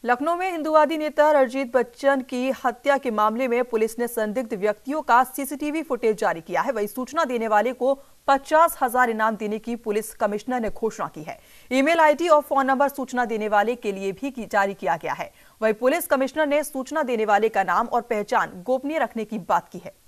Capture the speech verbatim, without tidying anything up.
लखनऊ में हिंदुवादी नेता रणजीत बच्चन की हत्या के मामले में पुलिस ने संदिग्ध व्यक्तियों का सीसीटीवी फुटेज जारी किया है। वहीं सूचना देने वाले को पचास हजार इनाम देने की पुलिस कमिश्नर ने घोषणा की है। ईमेल आईडी और फोन नंबर सूचना देने वाले के लिए भी जारी किया गया है। वहीं पुलिस कमिश्नर ने सूचना देने वाले का नाम और पहचान गोपनीय रखने की बात की है।